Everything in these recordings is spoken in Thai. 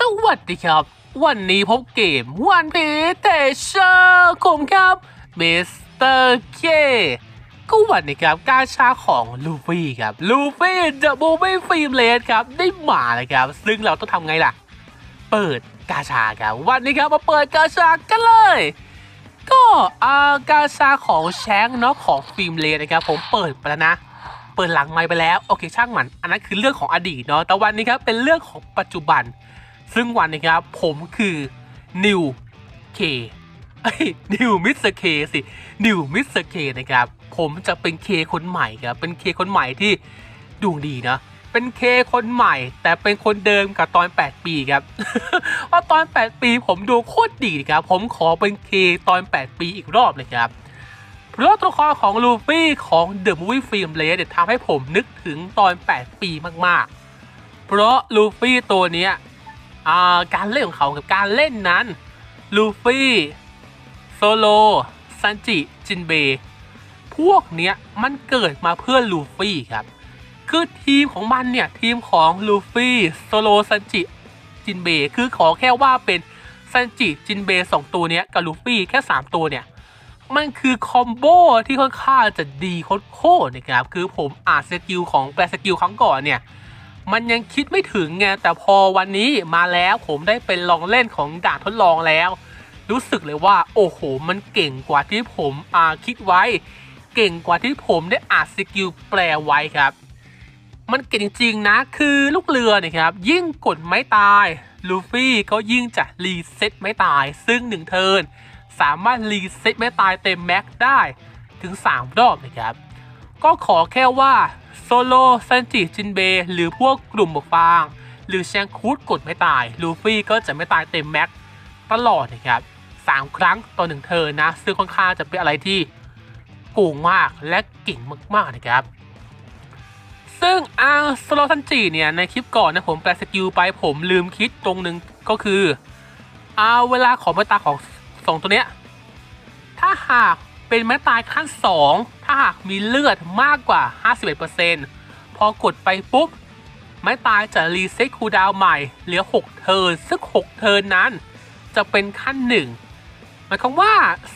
วัสดีครับวันนี้พบเกมวันพีเทเชอร์ผมครับมิสเตอร์เคก็วันนี้ครับกาชาของลูฟี่ครับลูฟี่เดอะบูบี้ฟิล์มเลสครับได้มาเลยครับซึ่งเราต้องทำไงล่ะเปิดกาชาครับวันนี้ครับมาเปิดกาชากันเลยก็กาชาของแชงเนาะของฟิล์มเลสนะครับผมเปิดไปแล้วนะเปิดหลังไมค์ไปแล้วโอเคช่างมันอันนั้นคือเรื่องของอดีตเนาะแต่วันนี้ครับเป็นเรื่องของปัจจุบันซึ่งวันนี้ครับผมคือนิวเคนิวมิสเตอร์เคสินิวมิสเตอร์เคนะครับผมจะเป็นเคคนใหม่ครับเป็นเคคนใหม่ที่ดวงดีนะเป็นเคคนใหม่แต่เป็นคนเดิมกับตอน8ปีครับ เพราะตอน8ปีผมดูโคตรดีครับผมขอเป็นเคตอน8ปีอีกรอบเลยครับเพราะตัวละครของลูฟี่ของเดอะมูฟวี่ฟิล์มเลสทำให้ผมนึกถึงตอน8ปีมากๆเพราะลูฟี่ตัวเนี้ยการเล่นของเขากับการเล่นนั้นลูฟี่โซโลซันจิจินเบย์พวกเนี้ยมันเกิดมาเพื่อลูฟี่ครับคือทีมของมันเนี่ยทีมของลูฟี่โซโลซันจิจินเบย์คือขอแค่ว่าเป็นซันจิจินเบย์2ตัวเนี้ยกับลูฟี่แค่3ตัวเนี่ยมันคือคอมโบที่ค่อนข้างจะดีโคตรนะครับคือผมอ่านสกิลของแปลสกิลครั้งก่อนเนี่ยมันยังคิดไม่ถึงไงแต่พอวันนี้มาแล้วผมได้เป็นลองเล่นของด่านทดลองแล้วรู้สึกเลยว่าโอ้โหมันเก่งกว่าที่ผมคิดไว้เก่งกว่าที่ผมได้อ่านสกิลแปลไว้ครับมันเก่งจริงๆนะคือลูกเรือเนี่ยครับยิ่งกดไม้ตายลูฟี่ก็ยิ่งจะรีเซ็ตไม้ตายซึ่ง1เทิร์นสามารถรีเซ็ตไม้ตายเต็มแม็กได้ถึง3รอบนะครับก็ขอแค่ว่าโซโลซันจิจินเบย์หรือพวกกลุ่มหมวกฟางหรือแชงคูดกดไม่ตายลูฟี่ก็จะไม่ตายเต็มแม็กตลอดนะครับ3ครั้งต่อ1เทิร์นนะซึ่งค่อนข้างจะเป็นอะไรที่โกงมากและเก่งมากๆนะครับซึ่งโซโลซันจิเนี่ยในคลิปก่อนนะผมแปลสกิลไปผมลืมคิดตรงนึงก็คือเวลาของไม้ตายของ2ตัวเนี้ยถ้าหากเป็นไม้ตายขั้น2ถ้าหากมีเลือดมากกว่า 51% พอกดไปปุ๊บไม้ตายจะรีเซ็ตคูลดาวน์ใหม่เหลือ6เทิร์นซึ่ง6เทิร์นนั้นจะเป็นขั้น1หมายความว่า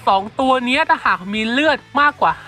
2ตัวนี้ถ้าหากมีเลือดมากกว่า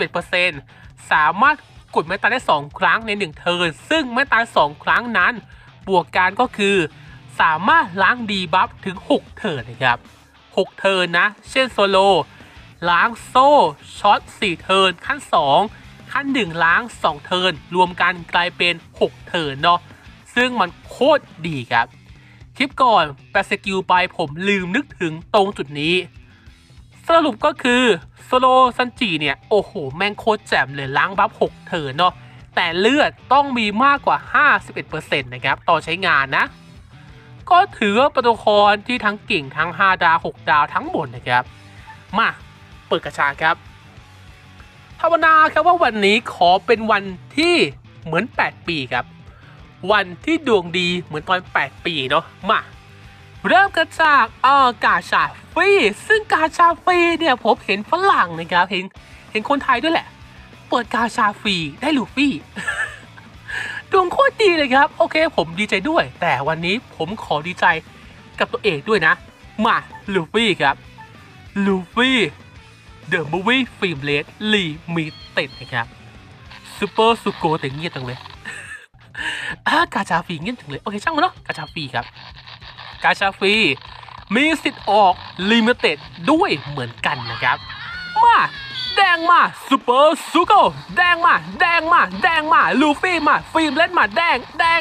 51% สามารถกดไม้ตายได้2ครั้งใน1เทิร์นซึ่งไม้ตาย2ครั้งนั้นบวกกันก็คือสามารถล้างดีบัฟถึง6เทิร์นนะครับ6เทิร์นนะเช่นโซโลล้างโซ่ช็อต4เทิร์นขั้น2ขั้น1ล้าง2เทิร์นรวมกันกลายเป็น6เทิร์นเนาะซึ่งมันโคตรดีครับคลิปก่อนแปลสกิลไปผมลืมนึกถึงตรงจุดนี้สรุปก็คือโซโลซันจิเนี่ยโอ้โหแม่งโคตรแจ่มเลยล้างบัฟ6เทิร์นเนาะแต่เลือดต้องมีมากกว่า 51% นะครับต่อใช้งานนะก็ถือว่าเป็นตัวละครที่ทั้งเก่งทั้ง5ดาว6ดาวทั้งหมดนะครับมาเปิดกระชาครับภาวนาครับว่าวันนี้ขอเป็นวันที่เหมือน8ปีครับวันที่ดวงดีเหมือนตอน8ปีเนาะมาเริ่มกันจากกาชาฟรีซึ่งกาชาฟรีเนี่ยผมเห็นฝรั่งนะครับเห็นคนไทยด้วยแหละเปิดกาชาฟรีได้ลูฟี่ ดวงโคตรดีเลยครับโอเคผมดีใจด้วยแต่วันนี้ผมขอดีใจกับตัวเองด้วยนะมาลูฟี่ครับลูฟี่เดอะมูฟวี่ฟิล์มเลสลิมิเต็ดนะครับซูเปอร์ซูโกแต่เงียบจังเลยกาชาฟรีเงียบจังเลยโอเคช่างมันเนาะกาชาฟรีครับกาชาฟรีมีสิทธิ์ออกลิมิเต็ดด้วยเหมือนกันนะครับมาแดงมาซูเปอร์ซูโกแดงมาแดงมาแดงมาลูฟี่มาฟิล์มเลสมาแดง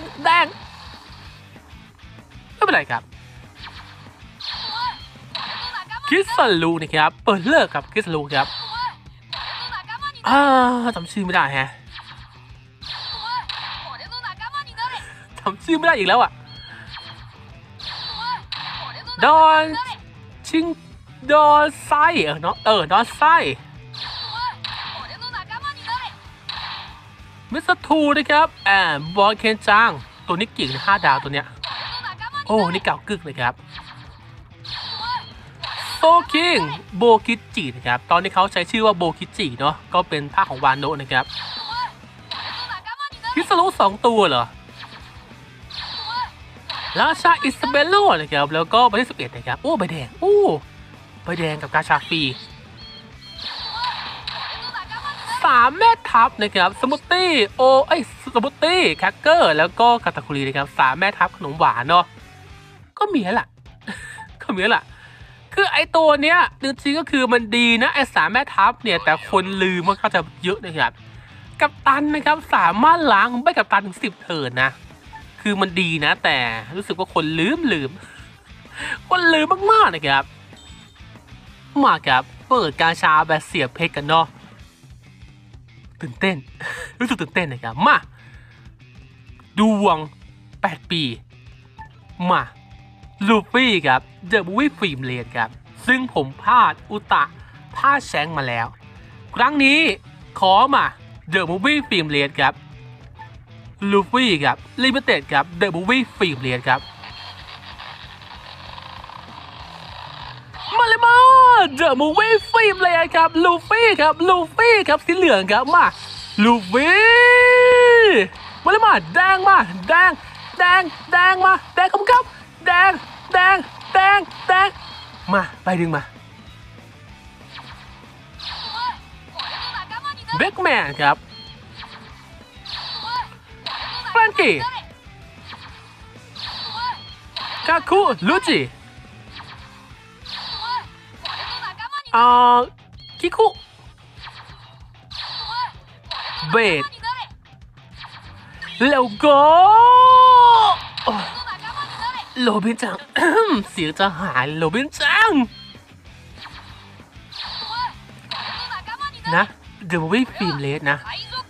ไม่เป็นไรครับคิสลูนะครับเปิดเลิกครับคิสลูครับจำชื่อไม่ได้ฮะจำชื่อไม่ได้อีกแล้วอ่ะดอนไซเนาะดอนไซมิสเตอร์ทูนะครับบอลเคนจังตัวนี้เก่ง5ดาวตัวเนี้ยโอ้นี่เก่ากึกเลยครับโซคิงโบคิจินะครับตอนนี้เขาใช้ชื่อว่าโบคิจิเนาะก็เป็นภาคของวานโนะนะครับพิซารุ2ตัวเหรอราชาอิซาเบลโลนะครับแล้วก็ใบที่11นะครับโอ้ใบแดงโอ้ใบแดงกับกาชาฟรี3แม่ทัพนะครับสมูทตี้สมูทตี้แคคเกอร์แล้วก็คาตาคุรีนะครับ3แม่ทัพขนมหวานเนาะก็มีแล้วล่ะ ก็มีแล้วล่ะคือไอตัวเนี้ยจริงๆก็คือมันดีนะไอ3แม่ทัพเนี่ยแต่คนลืมมันก็จะเยอะนะครับกัปตันนะครับสามารถล้างใบกัปตันถึง10เทิร์นนะคือมันดีนะแต่รู้สึกว่าคนลืมคนลืมมากๆนะครับมาครับเปิดกาชาแบบเสียบเพชรกันเนาะตื่นเต้น รู้สึกตื่นเต้นนะครับมาดวง8 ปีมาลูฟี่ครับเดอะมูฟวี่ฟิล์มเลนครับซึ่งผมพลาดอุตะพลาดแชงมาแล้วครั้งนี้ขอมาเดอะมูฟวี่ฟิล์มเลนครับลูฟี่ครับลิมิเต็ดครับเดอะมูฟวี่ฟิล์มเลนครับมาเลยมาเดอะมูฟวี่ฟิล์มเลนครับลูฟี่ครับสีเหลืองครับมาลูฟี่มาเลยมาแดงมาแดงมาแดงครับแดงมาไปดึงมาเบคแมนครับแฟรงกี้คาคุลูจิคิคุเบดแล้วก็โรบินจัง เสียงจะหายโรบินจังนะเดอะมูฟวี่ฟิล์มเลสนะ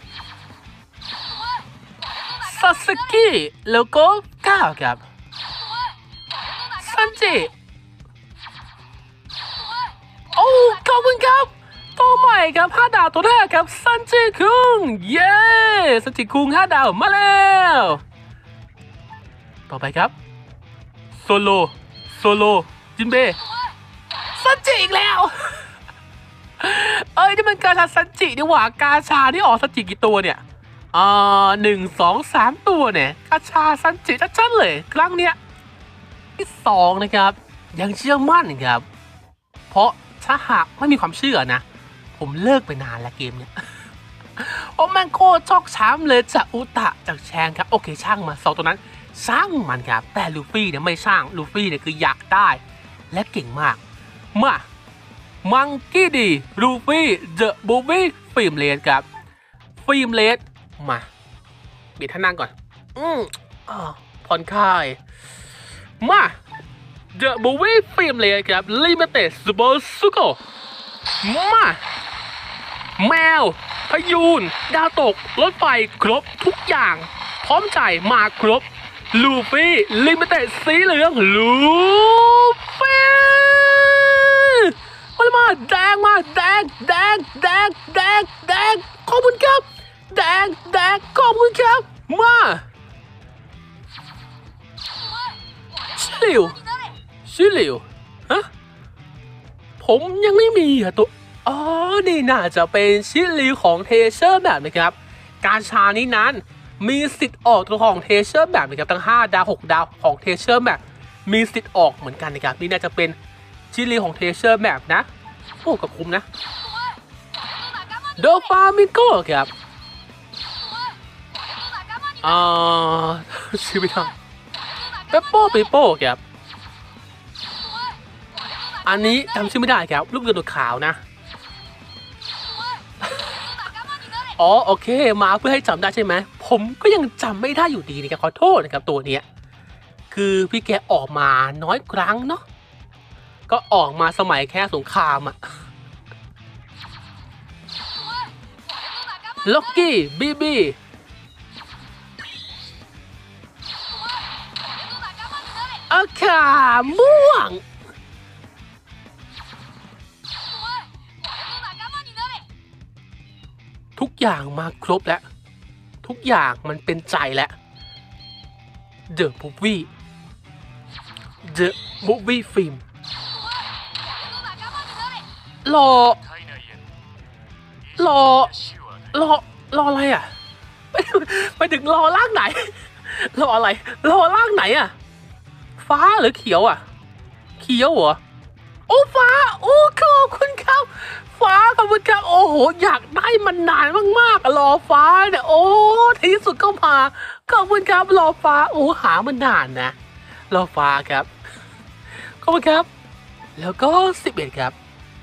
ซาสึกิแล้วก็ก้าวครับซันจิโอ้ขอบคุณครับตัวใหม่ครับ5 ดาวตัวแรกครับซันจิคุงเย้ซันจิคุง5 ดาวมาแล้วต่อไปครับโซโลจินเบซันจิอีกแล้วนี่มันกาชาซันจินี่หว่ากาชาที่ออกซันจิกี่ตัวเนี่ย1 2 3 ตัวเนี่ยกาชาซันจิชัดๆเลยครั้งเนี้ยที่2นะครับยังเชื่อมั่นครับเพราะถ้าหากไม่มีความเชื่อนะผมเลิกไปนานแล้วเกมเนี้ยโอ้แม่งโคตรชอกช้ำเลยจากอุตะจากแชงครับโอเคช่างมา2ตัวนั้นช่างมันครับแต่ลูฟี่เนี่ยไม่ช่างลูฟี่เนี่ยคืออยากได้และเก่งมากมามังกี้ดีลูฟี่เดอะบูบี้ฟิล์มเลสครับฟิล์มเลสมาเบียดท่านั่งก่อนผ่อนคลายมาเดอะบูบี้ฟิล์มเลสครับลิมิเต็ดซูเปอร์ซูโกมาแมวพยูนดาวตกรถไฟครบทุกอย่างพร้อมใจมาครบลูฟี่ลิมิเต็ดสีเหลืองลูฟี่มาแดงมาแดงขอบคุณครับแดงขอบคุณครับมาชิลิวฮะผมยังไม่มีตัวนี่น่าจะเป็นชิลิวของเทเชอร์แบบนะครับการชานี้นั้นมีสิทธิ์ออกตัวของเทเชอร์แบบนะครับทั้ง5 ดาว6 ดาวของเทเชอร์แบบมีสิทธิ์ออกเหมือนกันนะครับนี่น่าจะเป็นชิลิวของเทเชอร์แบบนะโอ้ก็คุ้มนะโดฟามิโก้ครับชื่อไม่ได้เปปโป้ครับอันนี้จำชื่อไม่ได้ครับลูกเรือตัวขาวนะโอเคมาเพื่อให้จำได้ใช่ไหมผมก็ยังจำไม่ได้อยู่ดีนะครับขอโทษนะครับตัวเนี้ยคือพี่แกออกมาน้อยครั้งเนาะก็ออกมาสมัยแค่สงครามอะล็อกกี้บีอาคาม่วงทุกอย่างมาครบแล้วทุกอย่างมันเป็นใจแล้ว The Movie Film รออะไรอ่ะไปถึงรอร่างไหนรออะไรรอร่างไหนอ่ะฟ้าหรือเขียวอ่ะเขียวเหรอโอ้ฟ้าโอ้ขอบคุณครับฟ้าขอบคุณครับโอ้โหอยากได้มันนานมากๆรอฟ้าเนี่ยโอ้ที่สุดก็มาขอบคุณครับรอฟ้าโอ้หามันนานนะรอฟ้าครับขอบคุณครับแล้วก็11ครับ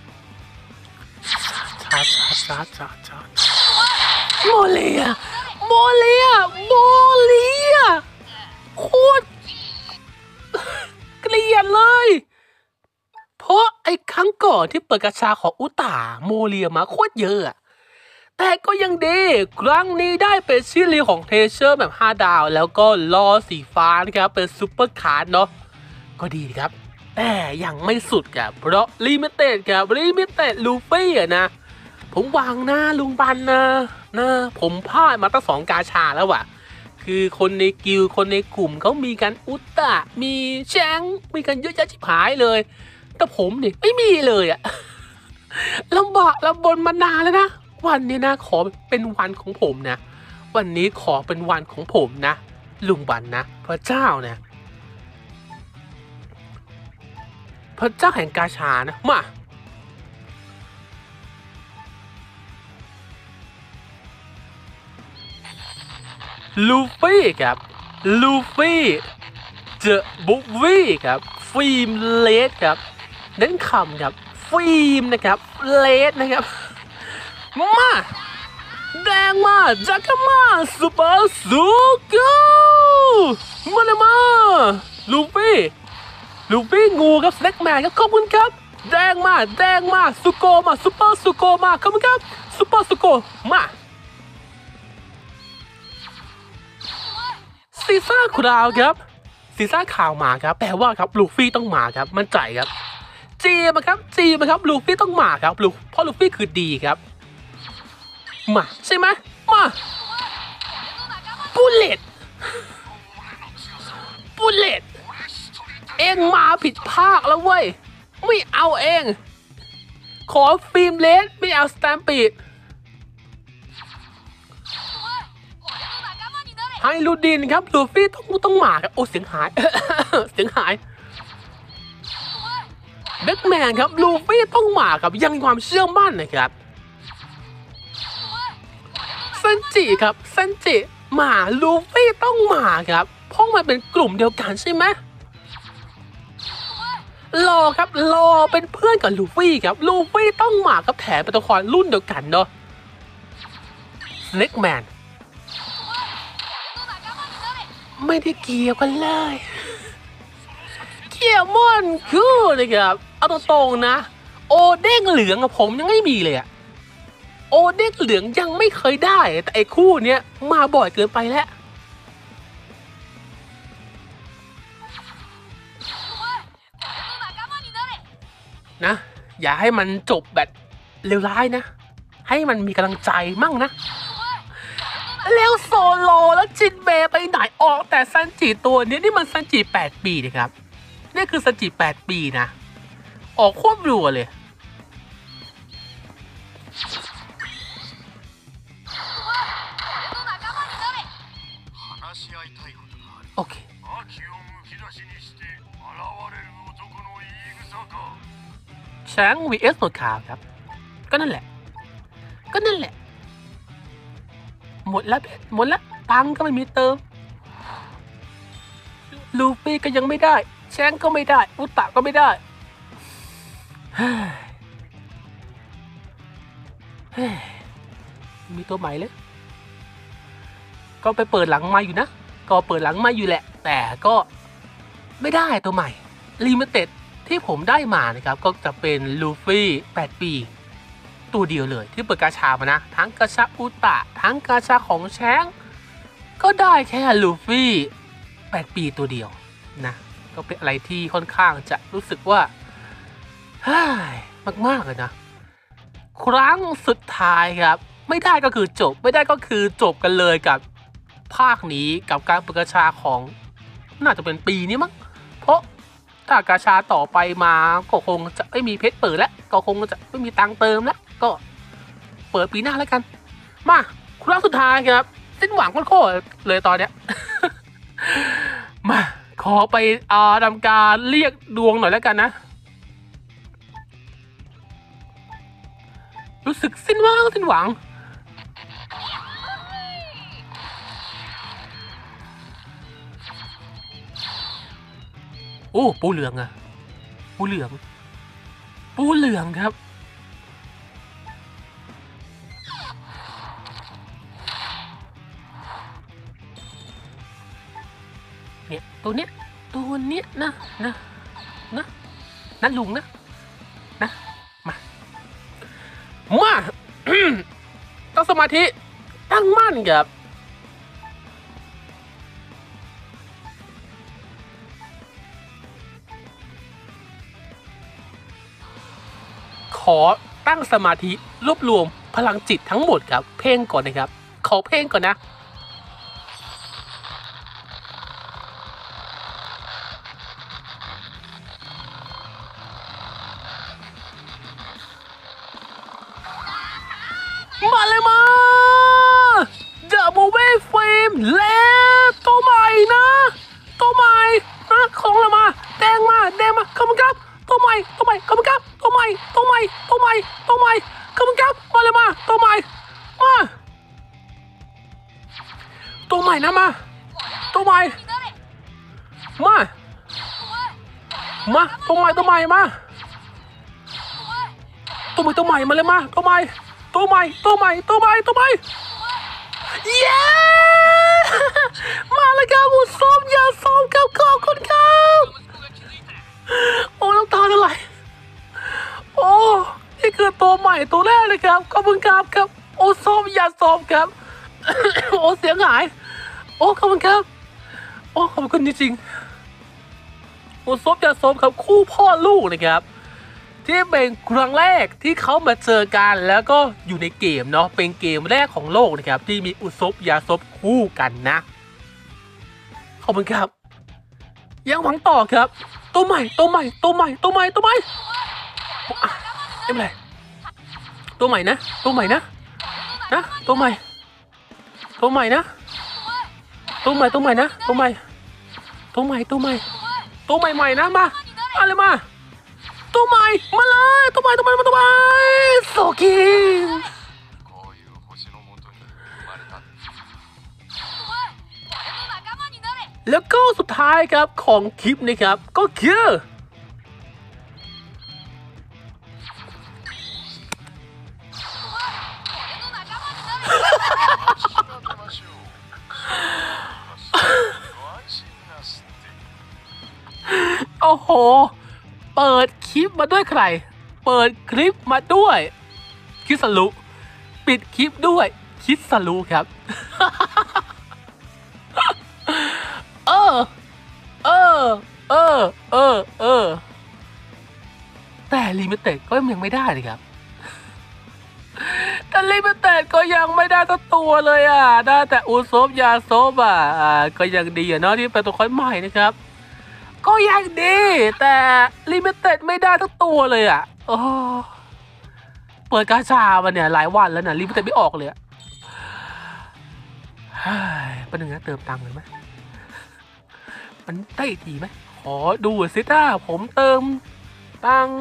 ชาโมเลียโมเลียโคตรเกลียดเลยเพราะไอ้ครั้งก่อนที่เปิดกระชาของอุตาโมเลียมาโคตรเยอะอะแต่ก็ยังดีครั้งนี้ได้เป็นชื่อเรียกของเทเชอร์แบบ5 ดาวแล้วก็ล้อสีฟ้านะครับเป็นซูเปอร์คาร์ดเนาะก็ดีครับแต่ยังไม่สุดครับเพราะลิมิเต็ดครับลิมิเต็ดลูฟี่อะนะผมวางหน้าลุงบันนะผมพลาดมาตั้ง2 กาชาแล้วว่ะคือคนในกิลคนในกลุ่มเขามีกันอุตตะมีแชงมีกันเยอะแยะชิบหายเลยแต่ผมนี่ไม่มีเลยอะลำบากลำบนมานานแล้วนะวันนี้นะขอเป็นวันของผมนะวันนี้ขอเป็นวันของผมนะลุงบันนะพระเจ้านะพระเจ้าแห่งกาชานะมาลูฟี่ครับลูฟี่เจอบุฟวี่ครับฟิล์มเลสครับเน้นคำครับฟิล์มนะครับเลสนะครับมาแดงมาจักรมาซูเปอร์ซูโก้มาลูฟี่งูครับสแน็คแมนครับขอบคุณครับแดงมาซูโกมาซูเปอร์ซูโกมาขอบคุณครับซูเปอร์ซูโกมาซีซ่าคราวครับซีซ่าข่าวมาครับแปลว่าครับลูฟี่ต้องมาครับมั่นใจครับจีมาครับลูฟี่ต้องมาครับเพราะลูฟี่คือดีครับมาใช่ไหมมาบุลเลตเองมาผิดภาคแล้วเว้ยไม่เอาเองขอฟิล์มเลสไม่เอาสแตมปีดไฮรูดินครับลูฟี่ต้องมาครับโอ้เสียงหาย เสียงหายแบ็กแมนครับลูฟี่ต้องมาครับยังมีความเชื่อมั่นนะครับเซนจิครับเซนจิมาลูฟี่ต้องมาครับเพราะมันเป็นกลุ่มเดียวกันใช่ไหมรอครับรอเป็นเพื่อนกับลูฟี่ครับลูฟี่ต้องมาครับแถมเป็นตัวละครรุ่นเดียวกันเนาะสเน็กแมนไม่ได้เกี่ยวกันเลยเกี่ยวม่อนคือนะครับเอาตรงๆนะโอเด้งเหลืองผมยังไม่มีเลยอะโอเด้งเหลืองยังไม่เคยได้แต่ไอ้คู่เนี้ยมาบ่อยเกินไปแล้วนะอย่าให้มันจบแบบเลวร้ายนะให้มันมีกำลังใจมั่งนะแล้วโซโลแล้วจินเบย์ไปไหนออกแต่ซันจิตัวนี้นี่มันซันจิ8 ปีนะครับนี่คือซันจิ8 ปีนะออกควบรัวเลยโอเคช้าง vs หนวดขาวครับก็นั่นแหละหมดแล้วตังก็ไม่มีเติมลูฟี่ก็ยังไม่ได้แชงก็ไม่ได้อุตะก็ไม่ได้มีตัวใหม่เลยก็ไปเปิดหลังไม้อยู่นะก็เปิดหลังไม้อยู่แหละแต่ก็ไม่ได้ตัวใหม่ลิมิเต็ดที่ผมได้มานะครับก็จะเป็นลูฟี่8 ปีตัวเดียวเลยที่เปิดกาชามานะทั้งกาชาอุตะทั้งกาชาของแชงก็ได้แค่ลูฟี่8 ปีตัวเดียวนะก็เป็นอะไรที่ค่อนข้างจะรู้สึกว่ามากเลยนะครั้งสุดท้ายครับไม่ได้ก็คือจบไม่ได้ก็คือจบกันเลยกับภาคนี้กับการเปิดกาชาของน่าจะเป็นปีนี้มั้งเพราะถ้ากาชาต่อไปมาก็คงจะไม่มีเพชรเปิดแล้วก็คงจะไม่มีตังเติมแล้วก็เปิดปีหน้าแล้วกันมาครั้งสุดท้ายครับสิ้นหวังโคตรเลยตอนเนี้ย มาขอไปทำการเรียกดวงหน่อยแล้วกันนะรู้สึกสิ้นหวังโอ้ปูเหลืองอะปูเหลืองครับเนี่ยตัวเนี้ยนะนั่นลุงนะมาต้องสมาธิตั้งมั่นครับขอตั้งสมาธิรวบรวมพลังจิตทั้งหมดครับเพ่งก่อนนะครับขอเพ่งก่อนนะมาเลยมา The Movie Film แล้วตัวใหม่นะของเรามาแดงมาขอบคุณครับตัวใหม่ขอบคุณครับตัวใหม่ขอบคุณครับมาเลยมาตัวใหม่นะมาตัวใหม่มาตัวใหม่มาตัวใหม่มาเลยมาตัวใหม่เย้มาเลยครับอุศบอย่าซ้อมครับขอบคุณครับโอ้น้ำตาจะไหลโอ้นี่คือตัวใหม่ตัวแรกเลยครับขอบคุณครับโอ้ซ้อมอย่าซ้อมครับโอ้เสียงหายโอ้ขอบคุณครับโอ้ขอบคุณจริงๆโอ้ซ้อมอย่าซ้อมครับคู่พ่อลูกนะครับที่เป็นครั้งแรกที่เขามาเจอกันแล้วก็อยู่ในเกมเนาะเป็นเกมแรกของโลกนะครับที่มีอุศบยาซบคู่กันนะขอบคุณครับยังหวังต่อครับตัวใหม่ไม่เป็นไรตัวใหม่นะตัวใหม่นะตัวใหม่นะมาเลยมาตัวใหม่มาเลยตัวใหม่โซคิงแล้วก็สุดท้ายครับของคลิปนะครับก็คือโอ้โหเปิดคลิปมาด้วยใครเปิดคลิปมาด้วยคิสรุปิดคลิปด้วยคิสรุครับแต่ลิมิเต็ดก็ยังไม่ได้เลยครับแต่ลิมิเต็ดก็ยังไม่ได้สักตัวเลยได้แต่อุซบยาซบก็ยังดีเนาะที่เป็นตัวคอยใหม่นะครับก็ยังดีแต่ลิมิเต็ดไม่ได้สักตัวเลยเปิดกาชามันเนี่ยหลายวันแล้วนะลิมิเต็ดไม่ออกเลยเป็นยังไงเติมตังค์เลยไหมมันได้ทีไหมขอดูสิถ้าผมเติมตังค์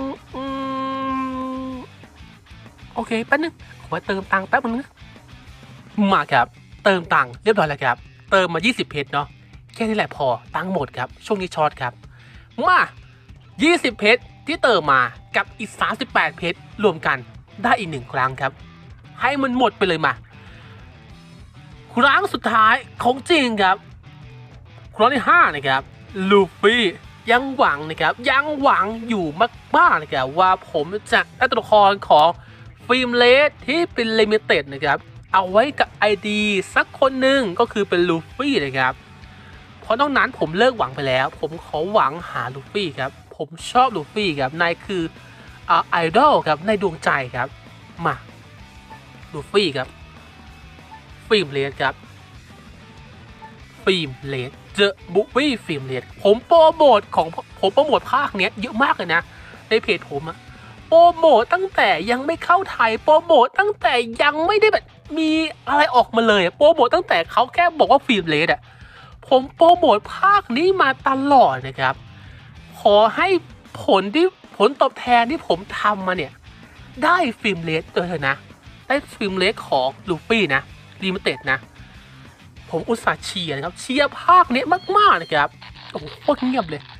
โอเคแป๊บนึงขอเติมตังค์แป๊บนึงมาครับเติมตังค์เรียบร้อยแล้วครับเติมมา20เพชรเนาะแค่นี้แหละพอตังค์หมดครับช่วงนี้ช็อตครับมา20เพชรที่เติมมากับอีก38เพชรรวมกันได้อีก1ครั้งครับให้มันหมดไปเลยมาครั้งสุดท้ายของจริงครับครั้งที่5นะครับลูฟี่ยังหวังนะครับยังหวังอยู่มากๆนะครับว่าผมจะได้ตัวละครของฟิล์มเลสที่เป็นลิมิเต็ดนะครับเอาไว้กับ ID สักคนหนึ่งก็คือเป็นลูฟี่นะครับเพราะนอกนั้นผมเลิกหวังไปแล้วผมขอหวังหาลูฟี่ครับผมชอบลูฟี่ครับนายคือไอดอลครับในดวงใจครับมาลูฟี่ครับฟิล์มเลสครับฟิล์มเลสเจอบุฟี่ฟิล์มเลสผมโปรโมทภาคเนี้ยเยอะมากเลยนะในเพจผมโปรโมทตั้งแต่ยังไม่เข้าไทยโปรโมทตั้งแต่ยังไม่ได้แบบมีอะไรออกมาเลยโปรโมทตั้งแต่เขาแค่บอกว่าฟิล์มเลสผผมโปรโมทภาคนี้มาตลอดนะครับขอให้ผลตอบแทนที่ผมทำมาเนี่ยได้ฟิล์มเรทตัวเถอะนะได้ฟิล์มเรทของลูฟี่นะลิมิเต็ดนะผมอุตส่าห์เชียร์นะครับเชียร์ภาคนี้มากๆนะครับโอ้โหโคตรเงียบเลย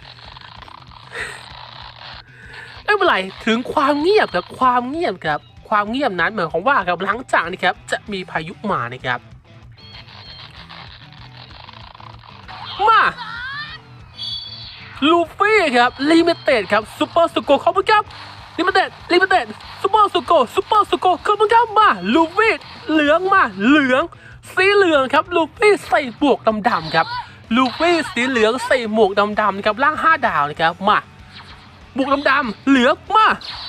ไม่เป็นไรถึงความเงียบกับความเงียบครับความเงียบนั้นหมายความว่าครับหลังจากนี้ครับจะมีพายุมานะครับมาลูฟี่ครับลิมิเต็ดครับซูเปอร์สโกขอบคุณครับลิมิเต็ดซูเปอร์สโกขอบคุณครับมาลูฟี่เหลืองมาเหลืองสีเหลืองครับลูฟี่ใส่หมวกดำๆครับลูฟี่สีเหลืองใส่หมวกดำๆครับล่าง5 ดาวนะครับมาหมวกดำๆเหลืองมา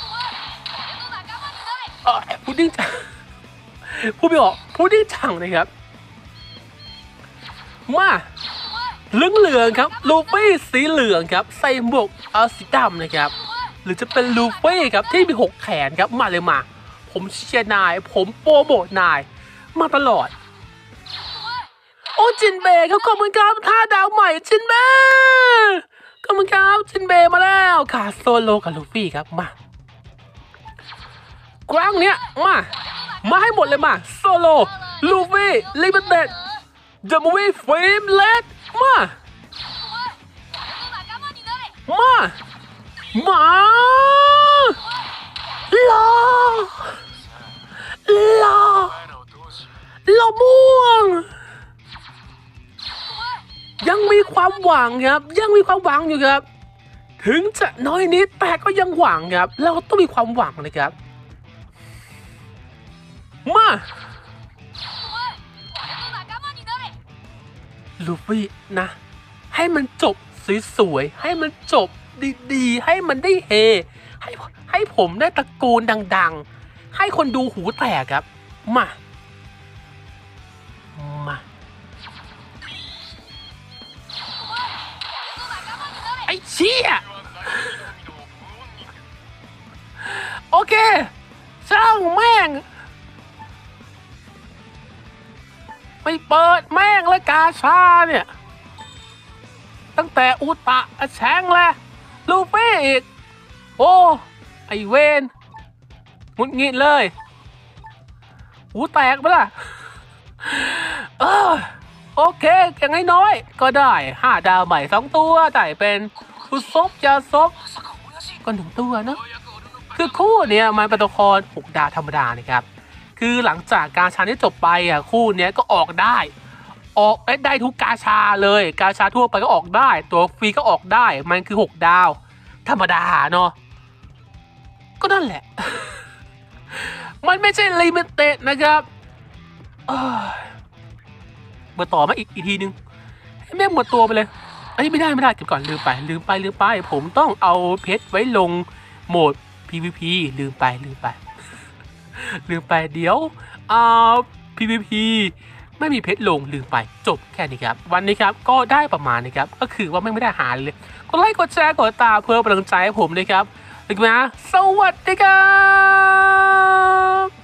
พุดดิ้งจังพูดไม่ออกพุดดิ้งจังนะครับมาเหลืองครับลูฟี่สีเหลืองครับใส่หมวกสีดำนะครับหรือจะเป็นลูฟี่ครับที่มี6 แขนครับมาเลยมาผมเชียร์นายผมโปรโมทนายมาตลอดโอ้จินเบย์ครับขอบคุณครับ5 ดาวใหม่จินเบย์ขอบคุณครับจินเบย์มาแล้วค่ะโซโลกับลูฟี่ครับมากลางเนี้ยมาให้หมดเลยมาโซโลลูฟี่ลิมิเต็ดเดอะมูวี่ฟิล์มเรทมาหล่อม่วงยังมีความหวังครับยังมีความหวังอยู่ครับถึงจะน้อยนิดแต่ก็ยังหวังครับเราต้องมีความหวังนะครับมาลูฟี่นะให้มันจบสวยๆให้มันจบดีๆให้มันได้เฮให้ผมได้ตะโกนดังๆให้คนดูหูแตกครับมาไอ้เชี่ยโอเคช่างแม่งไม่เปิดแม่งและกาชาเนี่ยตั้งแต่อุตะแชงแหละลูฟี่อีกโอ้ไอเวนงุดหงิดเลยหูแตกไปละโอเคอย่างน้อยก็ได้5 ดาวใหม่2 ตัวได้เป็นคุซบยาซบก็1 ตัวเนาะคือคู่เนี้ยมันเป็นตัวละคร6 ดาวธรรมดานะครับคือหลังจากกาชาที่จบไปคู่เนี้ยก็ออกได้ทุกกาชาเลยกาชาทั่วไปก็ออกได้ตัวฟรีก็ออกได้มันคือ6 ดาวธรรมดาเนาะก็นั่นแหละ มันไม่ใช่ลิมิเต็ดนะครับมาต่อมาอีกทีนึงให้แม่งหมดตัวไปเลยไม่ได้เก็บก่อนลืมไปผมต้องเอาเพชรไว้ลงโหมด PVP ลืมไปเดี๋ยวPVP ไม่มีเพชรลงลืมไปจบแค่นี้ครับวันนี้ครับก็ได้ประมาณนี้ครับก็คือว่าไม่ได้หาเลยกดไลค์กดแชร์กดติดตามเพื่อเป็นกำลังใจให้ผมเลยครับถึงแม้สวัสดีครับ